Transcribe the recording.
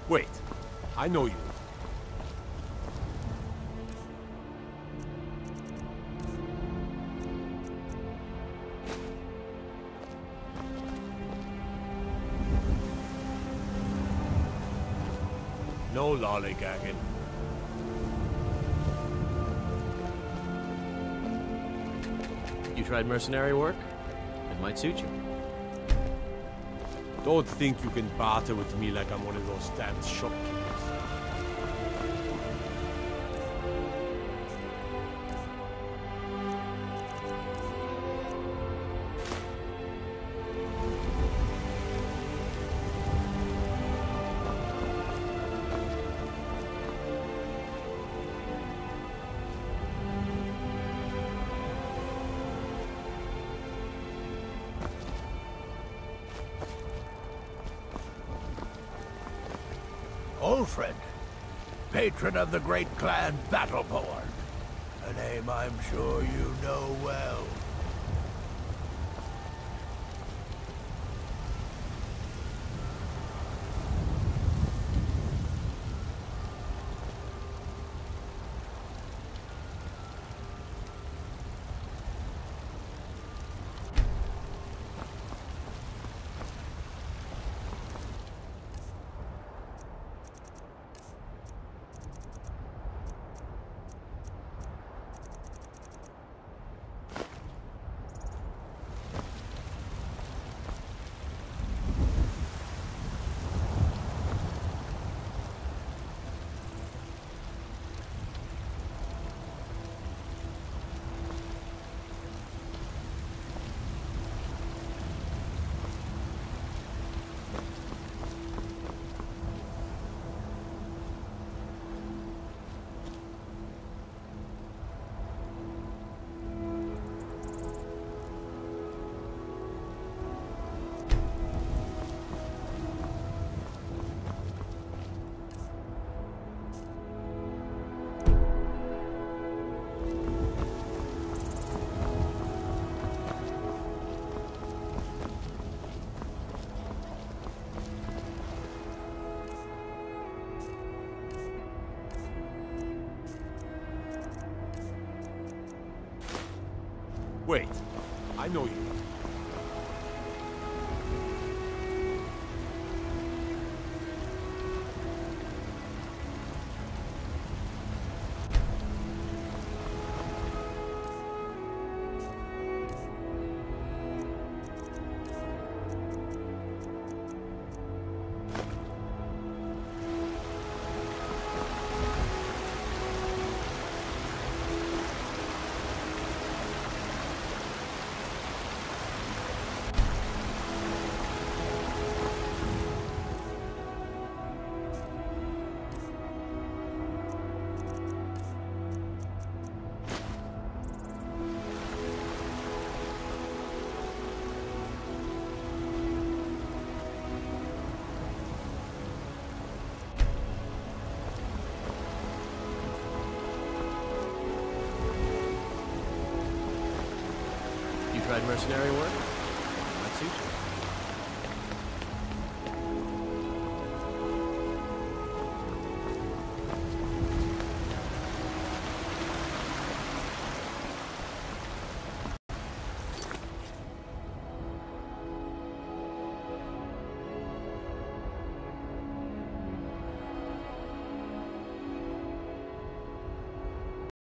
Wait, I know you. No lollygagging. You tried mercenary work? It might suit you. Don't think you can barter with me like I'm one of those damn shopkeepers. Ulfred, patron of the great clan Battleborn. A name I'm sure you know well. Wait, I know you. You tried mercenary work? It might suit you.